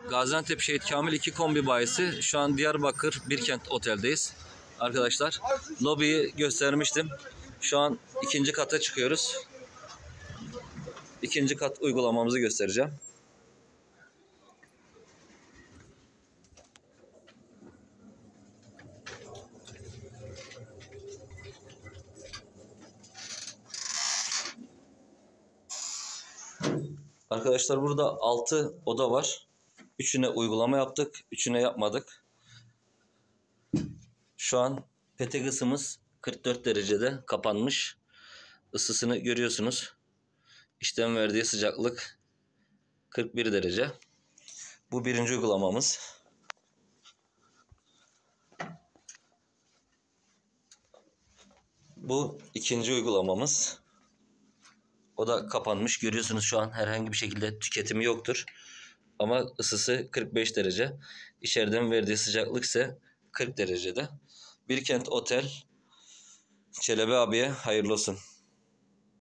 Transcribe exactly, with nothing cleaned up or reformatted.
Gaziantep Şehit Kamil iki kombi bayisi. Şu an Diyarbakır Birkent Otel'deyiz. Arkadaşlar lobiyi göstermiştim. Şu an ikinci kata çıkıyoruz. İkinci kat uygulamamızı göstereceğim. Arkadaşlar burada altı oda var. Üçüne uygulama yaptık. Üçüne yapmadık. Şu an petek ısımız kırk dört derecede kapanmış. Isısını görüyorsunuz. İşlem verdiği sıcaklık kırk bir derece. Bu birinci uygulamamız. Bu ikinci uygulamamız. O da kapanmış. Görüyorsunuz şu an herhangi bir şekilde tüketimi yoktur. Ama ısısı kırk beş derece. İçeriden verdiği sıcaklık ise kırk derecede. Birkent Otel Çelebi abiye hayırlı olsun.